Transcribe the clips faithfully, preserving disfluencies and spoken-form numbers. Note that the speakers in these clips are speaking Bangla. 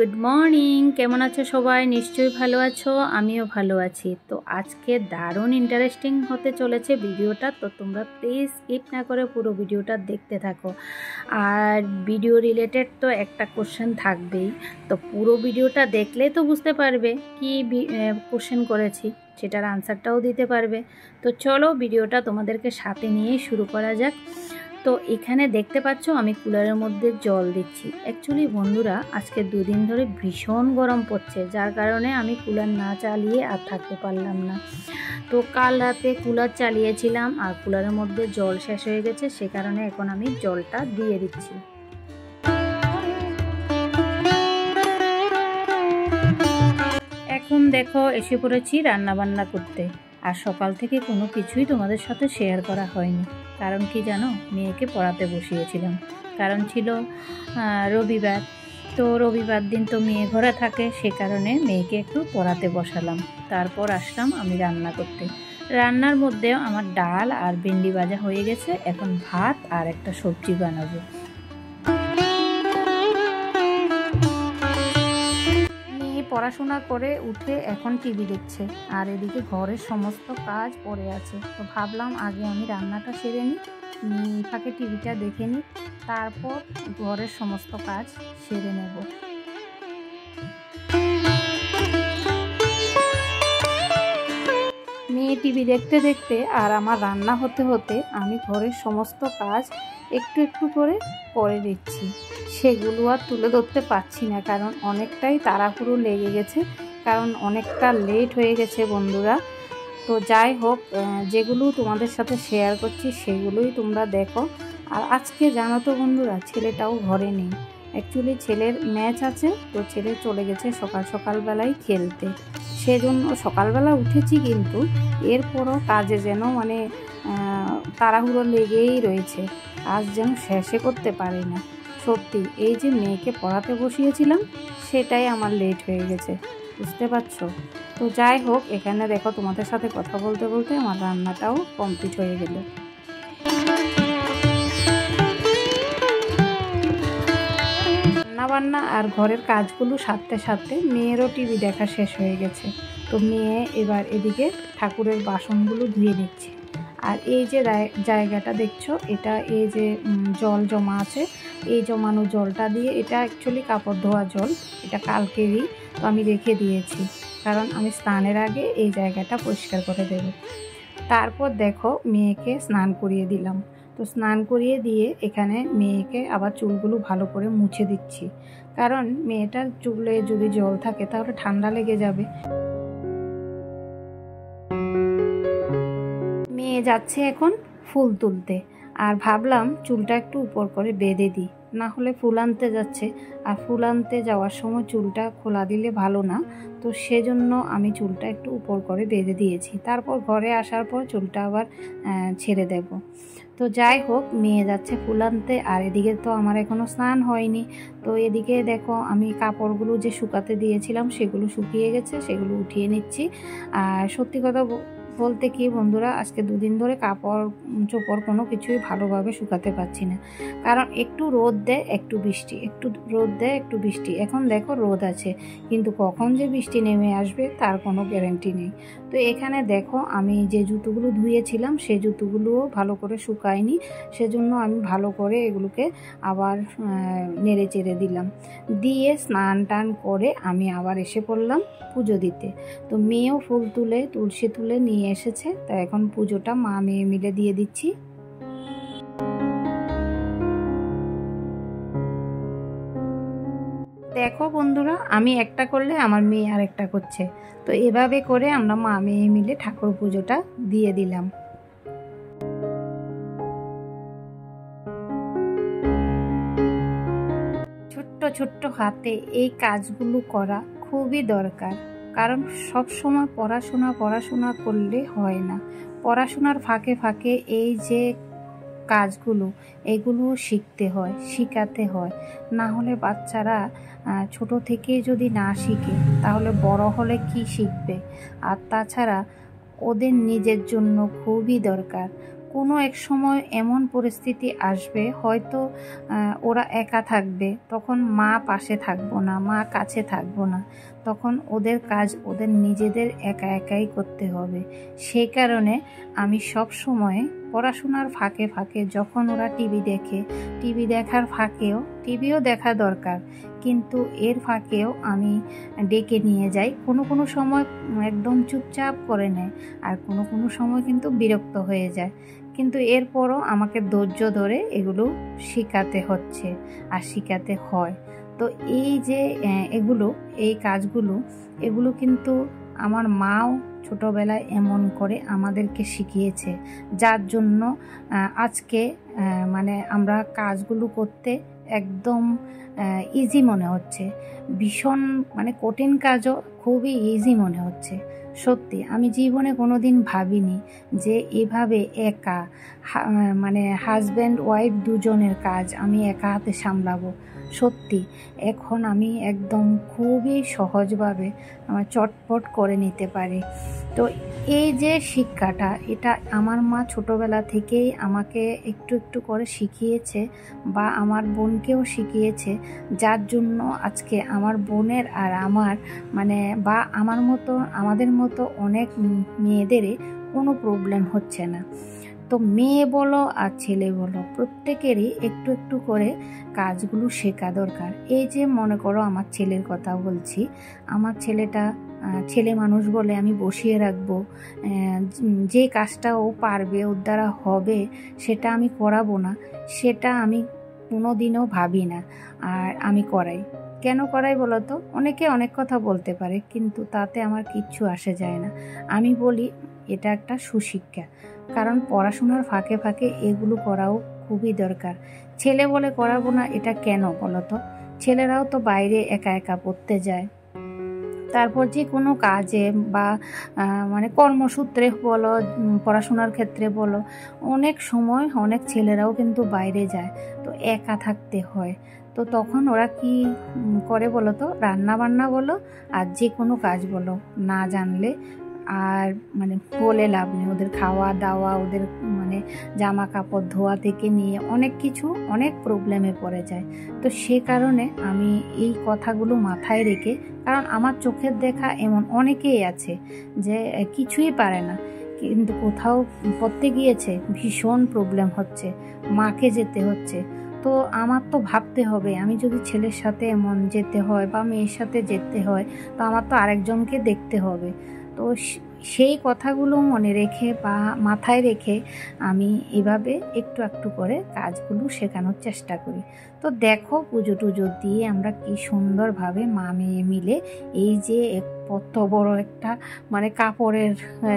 Good morning. কেমন আছো সবাই? নিশ্চয়ই ভালো আছো, আমিও ভালো আছি। তো আজকে দারুণ ইন্টারেস্টিং হতে চলেছে ভিডিওটা, তো তোমরা প্লিজ স্কিপ না করে পুরো ভিডিওটা দেখতে থাকো। আর ভিডিও রিলেটেড তো একটা কোশ্চেন থাকবেই, তো পুরো ভিডিওটা দেখলে তো বুঝতে পারবে কি কোশ্চেন করেছি, সেটার আনসারটাও দিতে পারবে। তো চলো ভিডিওটা তোমাদেরকে সাথে নিয়েই শুরু করা যাক। তো এখানে দেখতে পাচ্ছ আমি কুলারের মধ্যে জল দিচ্ছি। অ্যাকচুয়ালি বন্ধুরা আজকে দুদিন ধরে ভীষণ গরম পড়ছে, যার কারণে আমি কুলার না চালিয়ে আর থাকতে পারলাম না। তো কাল রাতে কুলার চালিয়েছিলাম আর কুলারের মধ্যে জল শেষ হয়ে গেছে, সে কারণে এখন আমি জলটা দিয়ে দিচ্ছি। এখন দেখো এসে পড়েছি রান্না বান্না করতে। আর সকাল থেকে কোনো কিছুই তোমাদের সাথে শেয়ার করা হয়নি, কারণ কি জানো, মেয়েকে পড়াতে বসিয়েছিলাম। কারণ ছিল রবিবার, তো রবিবার দিন তো মেয়ে ঘরে থাকে, সে কারণে মেয়েকে একটু পড়াতে বসালাম। তারপর আসলাম আমি রান্না করতে। রান্নার মধ্যে আমার ডাল আর ভেন্ডি ভাজা হয়ে গেছে, এখন ভাত আর একটা সবজি বানাবো। পড়াশোনা করে উঠে এখন টিভি দেখছে, আর এদিকে ঘরের সমস্ত কাজ পড়ে আছে। তো ভাবলাম আগে আমি রান্নাটা সেরে নিই, ফাঁকে টিভিটা দেখে নিই, তারপর ঘরের সমস্ত কাজ সেরে নেব। মেয়ে টিভি দেখতে দেখতে আর আমার রান্না হতে হতে আমি ঘরের সমস্ত কাজ একটু একটু করে করে দিচ্ছি। সেগুলো আর তুলে ধরতে পারছি না, কারণ অনেকটাই তাড়াহুড়ো লেগে গেছে, কারণ অনেকটা লেট হয়ে গেছে বন্ধুরা। তো যাই হোক, যেগুলো তোমাদের সাথে শেয়ার করছি সেগুলোই তোমরা দেখো। আর আজকে জানো তো বন্ধুরা, ছেলেটাও ঘরে নেই। অ্যাকচুয়ালি ছেলের ম্যাচ আছে, তো ছেলে চলে গেছে সকাল সকালবেলায় খেলতে। সেজন্য সকালবেলা উঠেছি, কিন্তু এরপরও কাজে যেন মানে তাড়াহুড়ো লেগেই রয়েছে, আজ যেন শেষে করতে পারি না। সত্যি এই যে মেয়েকে পড়াতে বসিয়েছিলাম, সেটাই আমার লেট হয়ে গেছে, বুঝতে পারছো? তো যাই হোক, এখানে দেখো তোমাদের সাথে কথা বলতে বলতে আমার রান্নাটাও কমপ্লিট হয়ে গেল। রান্নাবান্না আর ঘরের কাজগুলো সারতে সারতে মেয়েরও টিভি দেখা শেষ হয়ে গেছে। তো মেয়ে এবার এদিকে ঠাকুরের বাসনগুলো ধুয়ে নিচ্ছে। আর এই যে জায়গাটা দেখছো, এটা এই যে জল জমা আছে, এই জমানো জলটা দিয়ে, এটা অ্যাকচুয়ালি কাপড় ধোয়া জল, এটা কালকেরই, তো আমি রেখে দিয়েছি, কারণ আমি স্নানের আগে এই জায়গাটা পরিষ্কার করে দেব। তারপর দেখো মেয়েকে স্নান করিয়ে দিলাম। তো স্নান করিয়ে দিয়ে এখানে মেয়েকে আবার চুলগুলো ভালো করে মুছে দিচ্ছি, কারণ মেয়েটার চুলে যদি জল থাকে তাহলে ঠান্ডা লেগে যাবে। মেয়ে যাচ্ছে এখন ফুল তুলতে, আর ভাবলাম চুলটা একটু উপর করে বেঁধে দিই, না হলে ফুল আনতে যাচ্ছে, আর ফুল আনতে যাওয়ার সময় চুলটা খোলা দিলে ভালো না। তো সেজন্য আমি চুলটা একটু উপর করে বেঁধে দিয়েছি, তারপর ঘরে আসার পর চুলটা আবার ছেড়ে দেব। তো যাই হোক, মেয়ে যাচ্ছে ফুল আনতে, আর এদিকে তো আমার এখনও স্নান হয়নি। তো এদিকে দেখো আমি কাপড়গুলো যে শুকাতে দিয়েছিলাম সেগুলো শুকিয়ে গেছে, সেগুলো উঠিয়ে নিচ্ছি। আর সত্যি কথা বলতে কি বন্ধুরা, আজকে দুদিন ধরে কাপড় চোপড় কোনো কিছুই ভালোভাবে শুকাতে পারছি না, কারণ একটু রোদ দেয় একটু বৃষ্টি, একটু রোদ দেয় একটু বৃষ্টি। এখন দেখো রোদ আছে, কিন্তু কখন যে বৃষ্টি নেমে আসবে তার কোনো গ্যারান্টি নেই। তো এখানে দেখো আমি যে জুতোগুলো ধুয়েছিলাম সেই জুতোগুলোও ভালো করে শুকায়নি, সেজন্য আমি ভালো করে এগুলোকে আবার নেড়ে চেড়ে দিলাম, দিয়ে স্নান টান করে আমি আবার এসে পড়লাম পুজো দিতে। তো মেয়েও ফুল তুলে তুলসী তুলে নিয়ে এসেছে, তো এখন পুজোটা মা মেয়ে মিলে দিয়ে দিচ্ছি। দেখো বন্ধুরা, আমি একটা করলে আমার মেয়ে আর একটা করছে, তো এভাবে করে আমরা মা মেয়ে মিলে ঠাকুর পুজোটা দিয়ে দিলাম। ছোট্ট ছোট্ট হাতে এই কাজগুলো করা খুবই দরকার, কারণ সব সময় পড়াশোনা পড়াশোনা করলে হয় না। পড়াশোনার ফাঁকে ফাঁকে এই যে কাজগুলো, এগুলো শিখতে হয়, শিখাতে হয়, না হলে বাচ্চারা ছোট থেকে যদি না শিখে তাহলে বড় হলে কি শিখবে? আর তাছাড়া ওদের নিজের জন্য খুবই দরকার, কোনো এক সময় এমন পরিস্থিতি আসবে, হয়তো ওরা একা থাকবে, তখন মা পাশে থাকবো না, মা কাছে থাকবো না, তখন ওদের কাজ ওদের নিজেদের একা একাই করতে হবে। সেই কারণে আমি সব সময় পড়াশোনার ফাঁকে ফাঁকে, যখন ওরা টিভি দেখে, টিভি দেখার ফাঁকেও, টিভিও দেখা দরকার, কিন্তু এর ফাঁকেও আমি ডেকে নিয়ে যাই। কোনো কোনো সময় একদম চুপচাপ করে নেয়, আর কোনো কোনো সময় কিন্তু বিরক্ত হয়ে যায়, কিন্তু এরপরও আমাকে ধৈর্য ধরে এগুলো শেখাতে হচ্ছে আর শেখাতে হয়। তো এই যে এগুলো, এই কাজগুলো, এগুলো কিন্তু আমার মাও ছোটোবেলায় এমন করে আমাদেরকে শিখিয়েছে, যার জন্য আজকে মানে আমরা কাজগুলো করতে একদম ইজি মনে হচ্ছে। ভীষণ মানে কঠিন কাজও খুবই ইজি মনে হচ্ছে। সত্যি আমি জীবনে কোনো দিন ভাবিনি যে এভাবে একা মানে হাজব্যান্ড ওয়াইফ দুজনের কাজ আমি একা হাতে সামলাবো। সত্যি এখন আমি একদম খুবই সহজভাবে আমার চটপট করে নিতে পারি। তো এই যে শিক্ষাটা, এটা আমার মা ছোটোবেলা থেকেই আমাকে একটু একটু করে শিখিয়েছে, বা আমার বোনকেও শিখিয়েছে, যার জন্য আজকে আমার বোনের আর আমার মানে বা আমার মতো আমাদের মতো অনেক মেয়েদেরই কোনো প্রবলেম হচ্ছে না। তো মেয়ে বলো আর ছেলে বলো, প্রত্যেকেরই একটু একটু করে কাজগুলো শেখা দরকার। এই যে মনে করো আমার ছেলের কথা বলছি, আমার ছেলেটা ছেলে মানুষ বলে আমি বসিয়ে রাখবো, যে কাজটা ও পারবে, ওর দ্বারা হবে, সেটা আমি করাবো না, সেটা আমি কোনো দিনও ভাবি না। আর আমি করাই, কেন করাই বলো তো? অনেকে অনেক কথা বলতে পারে, কিন্তু তাতে আমার কিচ্ছু আসে যায় না। আমি বলি এটা একটা সুশিক্ষা, কারণ পড়াশোনার ফাঁকে ফাঁকে এগুলো করাও খুবই দরকার। ছেলে বলে করাবো না এটা কেন বলো তো? ছেলেরাও তো বাইরে একা একা পড়তে যায়, তারপর যে কোনো কাজে বা মানে কর্মসূত্রে বলো, পড়াশোনার ক্ষেত্রে বলো, অনেক সময় অনেক ছেলেরাও কিন্তু বাইরে যায়, তো একা থাকতে হয়। তো তখন ওরা কি করে বলো তো? রান্না বান্না বলো আর যে কোনো কাজ বলো, না জানলে আর মানে বলে লাভ নেই। ওদের খাওয়া দাওয়া, ওদের মানে জামা কাপড় ধোয়া থেকে নিয়ে অনেক কিছু, অনেক প্রবলেমে পড়ে যায়। তো সে কারণে আমি এই কথাগুলো মাথায় রেখে, কারণ আমার চোখের দেখা এমন অনেকেই আছে যে কিছুই পারে না, কিন্তু কোথাও পড়তে গিয়েছে ভীষণ প্রবলেম হচ্ছে, মাকে যেতে হচ্ছে। তো আমার তো ভাবতে হবে, আমি যদি ছেলের সাথে এমন যেতে হয় বা মেয়ের সাথে যেতে হয়, তো আমার তো আরেকজনকে দেখতে হবে। তো সেই কথাগুলো মনে রেখে বা মাথায় রেখে আমি এভাবে একটু একটু করে কাজগুলো শেখানোর চেষ্টা করি। তো দেখো পুজো টুজো দিয়ে আমরা কি সুন্দরভাবে মা মেয়ে মিলে এই যে কত বড় একটা মানে কাপড়ের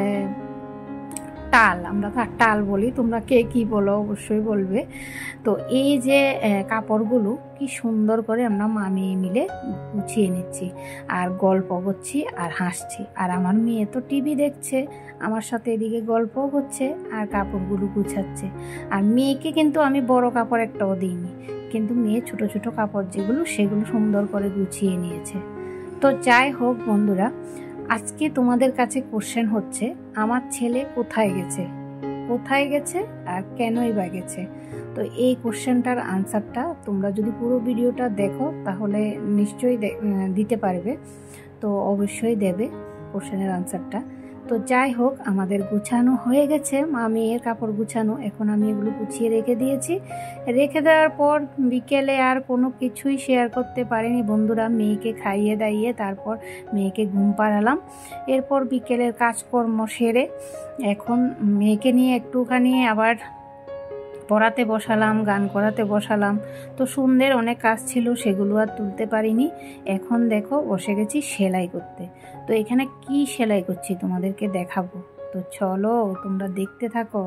টাল, আমরা তো টাল বলি, তোমরা কে কি বলো অবশ্যই বলবে। তো এই যে কাপড়গুলো কি সুন্দর করে আমরা মা মেয়ে মিলে গুছিয়ে নিচ্ছি, আর গল্প করছি আর হাসছি। আর আমার মেয়ে তো টিভি দেখছে, আমার সাথে এদিকে গল্পও করছে আর কাপড়গুলো গুছাচ্ছে। আর মেয়েকে কিন্তু আমি বড় কাপড় একটাও দিইনি, কিন্তু মেয়ে ছোট ছোট কাপড় যেগুলো, সেগুলো সুন্দর করে গুছিয়ে নিয়েছে। তো যাই হোক বন্ধুরা, আজকে তোমাদের কাছে কোশ্চেন হচ্ছে, আমার ছেলে কোথায় গেছে, কোথায় গেছে আর কেনই বা গেছে? তো এই কোশ্চেনটার আনসারটা তোমরা যদি পুরো ভিডিওটা দেখো তাহলে নিশ্চয়ই দিতে পারবে। তো অবশ্যই দেবে কোশ্চেনের আনসারটা। তো যাই হোক, আমাদের গুছানো হয়ে গেছে, মা মেয়ের কাপড় গুছানো। এখন আমি এগুলো গুছিয়ে রেখে দিয়েছি। রেখে দেওয়ার পর বিকেলে আর কোনো কিছুই শেয়ার করতে পারিনি বন্ধুরা। মেয়েকে খাইয়ে দাইয়ে তারপর মেয়েকে ঘুম পাড়ালাম। এরপর বিকেলের কাজকর্ম সেরে এখন মেয়েকে নিয়ে একটুখানি আবার পড়াতে বসালাম, গান করাতে বসালাম। তো সন্ধ্যের অনেক কাজ ছিল, সেগুলো আর তুলতে পারিনি। এখন দেখো বসে গেছি সেলাই করতে। তো এখানে কি সেলাই করছি তোমাদেরকে দেখাবো, তো চলো তোমরা দেখতে থাকো।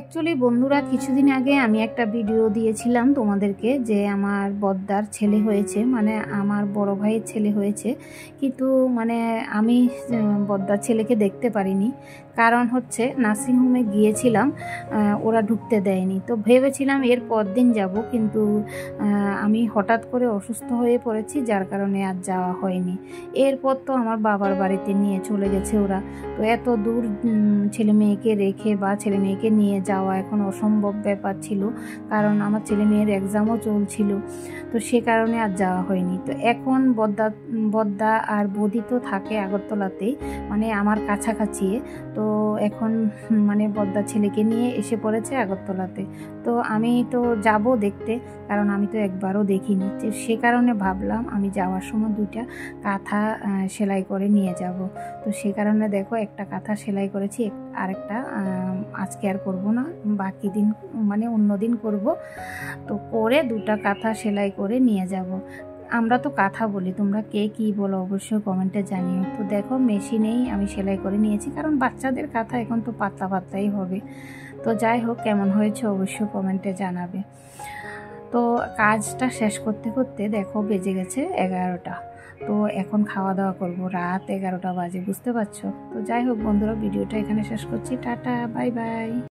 অ্যাকচুয়ালি বন্ধুরা, কিছুদিন আগে আমি একটা ভিডিও দিয়েছিলাম তোমাদেরকে যে আমার বদ্দার ছেলে হয়েছে, মানে আমার বড় ভাইয়ের ছেলে হয়েছে, কিন্তু মানে আমি বদ্দার ছেলেকে দেখতে পারিনি। কারণ হচ্ছে নার্সিংহোমে গিয়েছিলাম, ওরা ঢুকতে দেয়নি। তো ভেবেছিলাম এর পর দিন যাব, কিন্তু আমি হঠাৎ করে অসুস্থ হয়ে পড়েছি, যার কারণে আর যাওয়া হয়নি। এরপর তো আমার বাবার বাড়িতে নিয়ে চলে গেছে ওরা। তো এত দূর ছেলে মেয়েকে রেখে বা ছেলে মেয়েকে নিয়ে যাওয়া এখন অসম্ভব ব্যাপার ছিল, কারণ আমার ছেলে মেয়ের এক্সামও চলছিল। তো সে কারণে আর যাওয়া হয়নি। তো এখন বদ্দা বদ্দা আর বৌদি তো থাকে আগরতলাতেই, মানে আমার কাছাকাছি। তো এখন মানে বদ্দা ছেলেকে নিয়ে এসে পড়েছে আগরতলাতে। তো আমি তো যাব দেখতে, কারণ আমি তো একবারও দেখিনি। তো সে কারণে ভাবলাম আমি যাওয়ার সময় দুইটা কাঁথা সেলাই করে নিয়ে যাব। তো সে কারণে দেখো একটা কাঁথা সেলাই করেছি, আরেকটা আজকে আর করব না, বাকি দিন মানে অন্য দিন করব। তো করে দুটা কাঁথা সেলাই করে নিয়ে যাব। আমরা তো কাঁথা বলি, তোমরা কে কী বলো অবশ্যই কমেন্টে জানিও। তো দেখো মেশিনেই আমি সেলাই করে নিয়েছি, কারণ বাচ্চাদের কাঁথা এখন তো পাতলা পাতলাই হবে। তো যাই হোক, কেমন হয়েছে অবশ্যই কমেন্টে জানাবে। তো কাজটা শেষ করতে করতে দেখো বেজে গেছে এগারোটা। তো এখন খাওয়া দাওয়া করব, রাত এগারোটা বাজে, বুঝতে পারছো। তো যাই হোক বন্ধুরা, ভিডিওটা এখানে শেষ করছি। Tata, bye by.